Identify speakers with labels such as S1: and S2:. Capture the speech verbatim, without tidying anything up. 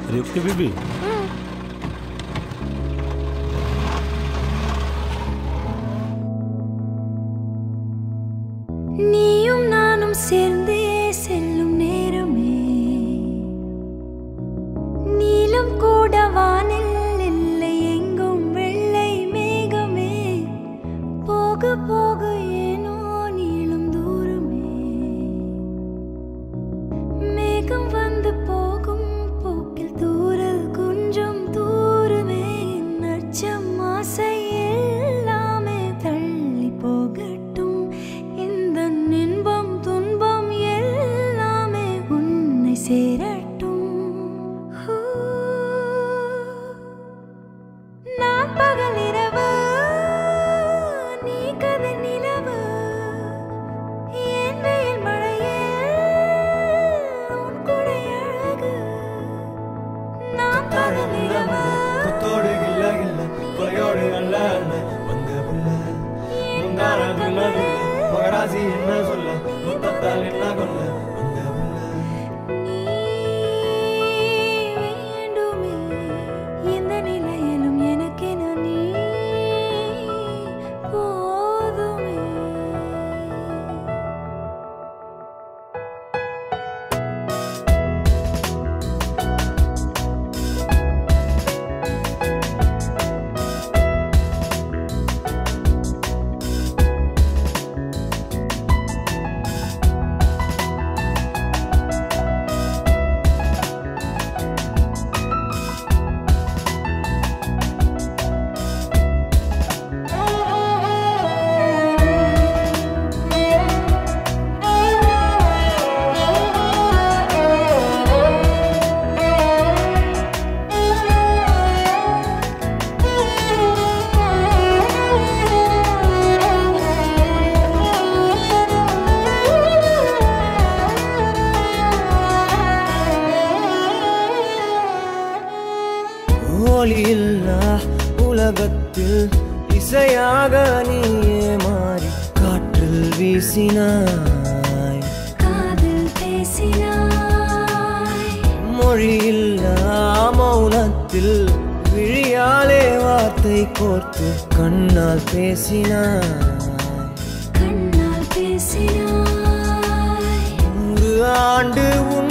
S1: अरे okay baby
S2: நீயும் நானும் சேர்ந்தே செல்லும் நேரமே நீலம் கூட வானில் இல்லை எங்கும் வெள்ளை மேகமே போக போக ஏனோ நீளும் தூரமே மேகம் வந்து போகும் போக்கில் தூரல் கொஞ்சம் தூரமே நச்சம் ஆசை எல்லாமே தள்ளி போகட்டும் இந்த இன்பம் துன்பம் எல்லாமே உன்னை சேரட்டும் நான் பகல் இரவு நீ கதை நிலவு என் வெயில் மழையே உன் குடை அழகு நான் பகல் இரவு
S3: கொத்தோடு கில்ல கில்ல கொலையோடு அல்ல அல்ல வந்த புள்ள மகராசி என்ன சொல்ல முத்தத்தால் என்ன கொல்ல வந்த புள்ள
S2: வேண்டுமே எந்த நிலையிலும் எனக்கென நீ போதுமே
S3: ஒளியில்லா உலகத்தில் இசையாக நீயே மாறி காற்றில் வீசினாய்
S2: காதல் பேசினாய்
S3: மொழியில்லா மௌனத்தில் விழியாலே வார்த்தை கோர்த்து கண்ணால் பேசினாய்
S2: கண்ணால் பேசினாய்
S3: நூறு ஆண்டு உன்